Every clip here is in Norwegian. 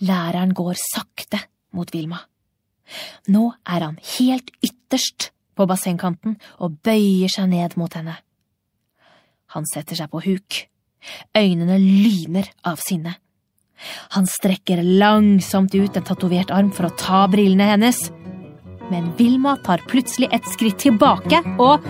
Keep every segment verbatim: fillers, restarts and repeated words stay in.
Læreren går sakte mot Vilma. Nå er han helt ytterst på bassengkanten og bøyer seg ned mot henne. Han setter seg på huk. Øynene lyner av sinne. Han strekker langsomt ut en tatovert arm for å ta brillene hennes. Men Vilma tar plutselig et skritt tilbake og...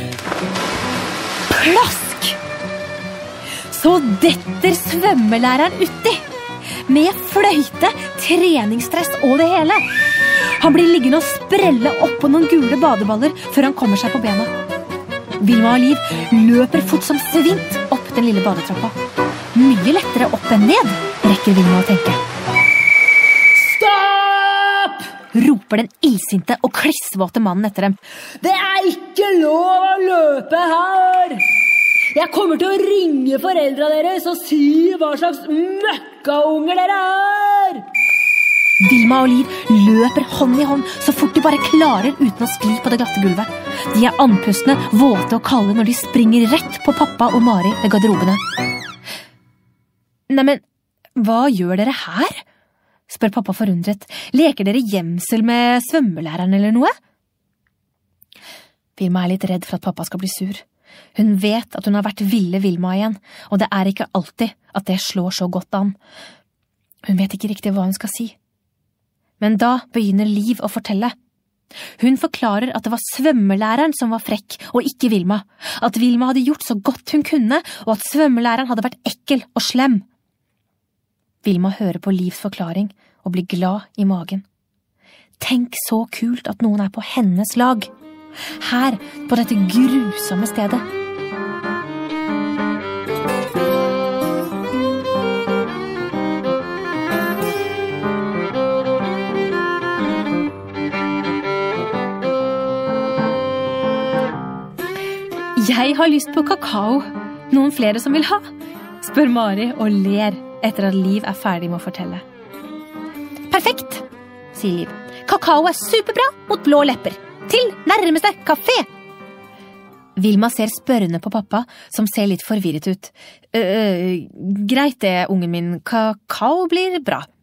plask! Så detter svømmelæreren uti, med fløyte, treningsstress og det hele. Han blir liggende og sprelle opp på noen gule badeballer før han kommer seg på bena. Vilma og Liv løper fort som svint opp den lille badetrappa. Mye lettere opp enn ned, rekker Vilma å tenke. Stopp! Roper den ilsinte og klissvåte mannen etter dem. Det er ikke lov å løpe her! Jeg kommer til å ringe foreldra deres og si hva slags møkkaunger dere er! Vilma og Liv løper hånd i hånd så fort de bare klarer uten å skli på det glatte gulvet. De er andpustne, våte og kalde når de springer rett på pappa og Mari ved garderobene. Neimen, hva gjør dere her? Spør pappa forundret. Leker dere gjemsel med svømmelæreren eller noe? Vilma er litt redd for at pappa skal bli sur. Hun vet at hun har vært ville Vilma igjen, og det er ikke alltid at det slår så godt an. Hun vet ikke riktig hva hun skal si. Men da begynner Liv å fortelle. Hun forklarer at det var svømmelæreren som var frekk, og ikke Vilma. At Vilma hadde gjort så godt hun kunne, og at svømmelæreren hadde vært ekkel og slem. Vilma hører på Livs forklaring og blir glad i magen. Tenk så kult at noen er på hennes lag. Her, på dette grusomme stedet. Jeg har lyst på kakao. Noen flere som vil ha? Spør Mari og ler etter at Liv er ferdig med å fortelle. Perfekt, sier Liv. Kakao er superbra mot blå lepper. Til nærmeste kafé! Vilma ser spørrende på pappa, som ser litt forvirret ut. Øh, greit det, ungen min. Kakao blir bra.